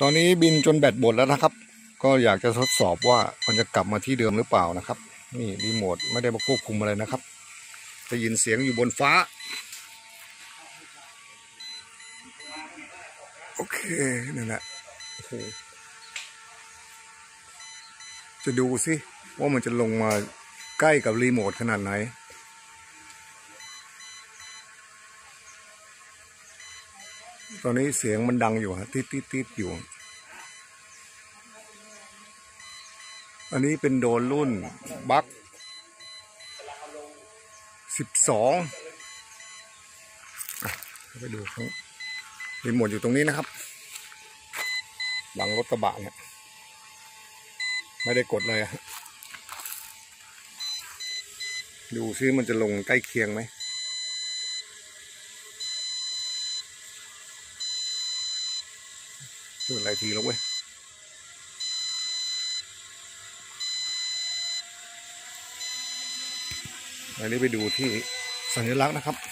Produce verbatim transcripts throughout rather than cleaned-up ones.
ตอนนี้บินจนแบตหมดแล้วนะครับก็อยากจะทดสอบว่ามันจะกลับมาที่เดิมหรือเปล่านะครับนี่รีโมทไม่ได้มาควบคุมอะไรนะครับได้ยินเสียงอยู่บนฟ้าโอเคนั่นแหละโอ้โหจะดูสิว่ามันจะลงมาใกล้กับรีโมทขนาดไหนตอนนี้เสียงมันดังอยู่ฮะติดติดติดอยู่อันนี้เป็นโดรนรุ่นบัคสิบสองไปดูข้างรีโมทอยู่ตรงนี้นะครับหลังรถกระบะเนี่ยไม่ได้กดเลยฮะดูซิมันจะลงใกล้เคียงไหมดูอะไรทีแล้วเว้ยอันนี้ไปดูที่สัญลักษณ์นะครับ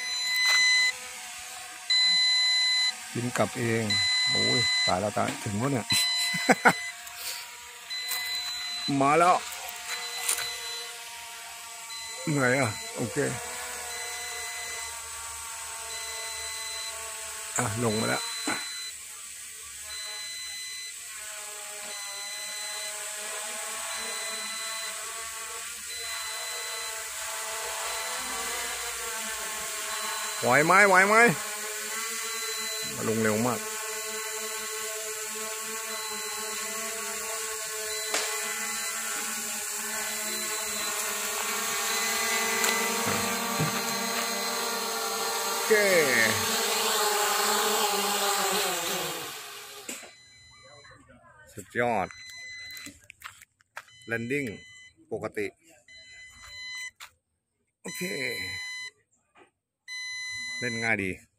บินกลับเองโอ้ยตายแล้วตายถึงแล้วเนี่ย มาแล้วเหนื่อยอ่ะโอเคอ่ะลงมาแล้วไหวไหมไหวไหมลงเร็วมากโอเคสุดยอดแลนดิ้งปกติโอเคเล่นง่ายดี